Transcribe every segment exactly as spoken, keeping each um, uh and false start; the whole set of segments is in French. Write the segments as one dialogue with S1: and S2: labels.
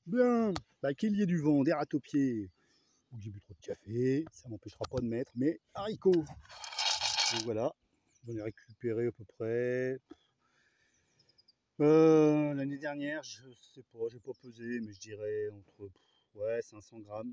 S1: Bien, bah, qu'il y ait du vent, des râteaux-pieds, ou que j'ai bu trop de café, ça m'empêchera pas de mettre mes haricots. Donc voilà, j'en ai récupéré à peu près. Euh, L'année dernière, je sais pas, j'ai pas pesé, mais je dirais entre ouais, cinq cents grammes.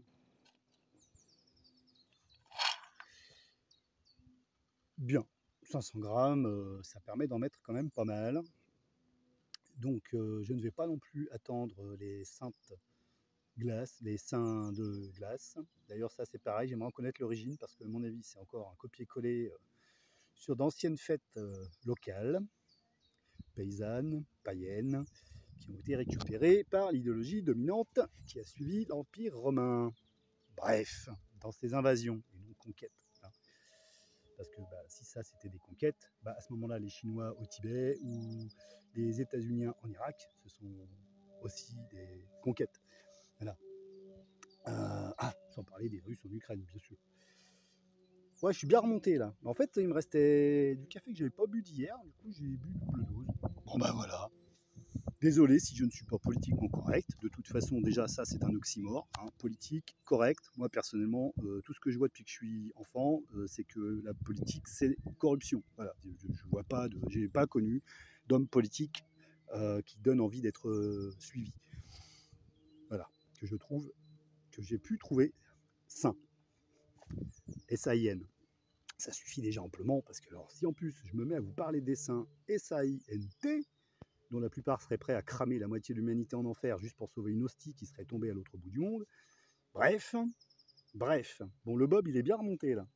S1: Bien, cinq cents grammes, euh, ça permet d'en mettre quand même pas mal. Donc euh, je ne vais pas non plus attendre les saintes glaces, les seins de glace. D'ailleurs ça c'est pareil, j'aimerais en connaître l'origine parce que à mon avis c'est encore un copier-coller euh, sur d'anciennes fêtes euh, locales, paysannes, païennes, qui ont été récupérées par l'idéologie dominante qui a suivi l'Empire romain. Bref, dans ces invasions et non conquêtes. Hein. Parce que bah, si ça c'était des conquêtes, bah, à ce moment-là les Chinois au Tibet ou les États-Unis en Irak, ce sont aussi des conquêtes. Voilà. Euh, ah, sans parler des Russes en Ukraine, bien sûr. Ouais, je suis bien remonté là. En fait, il me restait du café que j'avais pas bu d'hier, du coup j'ai bu double dose. Bon bah voilà. Désolé si je ne suis pas politiquement correct. De toute façon, déjà ça c'est un oxymore, hein. Politique, correct. Moi personnellement, euh, tout ce que je vois depuis que je suis enfant, euh, c'est que la politique c'est corruption. Voilà, je, je vois pas de, j'ai pas connu d'homme politique euh, qui donne envie d'être euh, suivi. Voilà, que je trouve, que j'ai pu trouver sain. S A I N. Ça suffit déjà amplement parce que alors, si en plus je me mets à vous parler des saints S A I N T, dont la plupart seraient prêts à cramer la moitié de l'humanité en enfer juste pour sauver une hostie qui serait tombée à l'autre bout du monde. Bref, bref. Bon, le Bob, il est bien remonté là.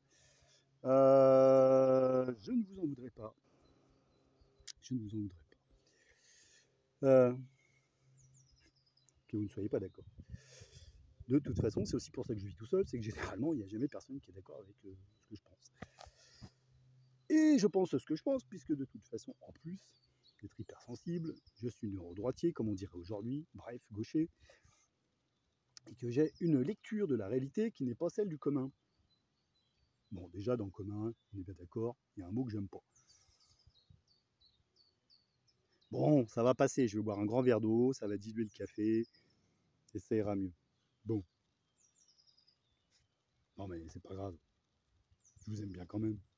S1: Euh, je ne vous en voudrais pas. Je ne vous en voudrais pas. Euh, que vous ne soyez pas d'accord. De toute façon, c'est aussi pour ça que je vis tout seul, c'est que généralement, il n'y a jamais personne qui est d'accord avec euh, ce que je pense. Et je pense ce que je pense, puisque de toute façon, en plus d'être hypersensible, je suis neurodroitier, comme on dirait aujourd'hui, bref, gaucher, et que j'ai une lecture de la réalité qui n'est pas celle du commun. Bon, déjà, dans le commun, on est bien d'accord, il y a un mot que j'aime pas. Bon, ça va passer, je vais boire un grand verre d'eau, ça va diluer le café, et ça ira mieux. Bon. Non mais c'est pas grave, je vous aime bien quand même.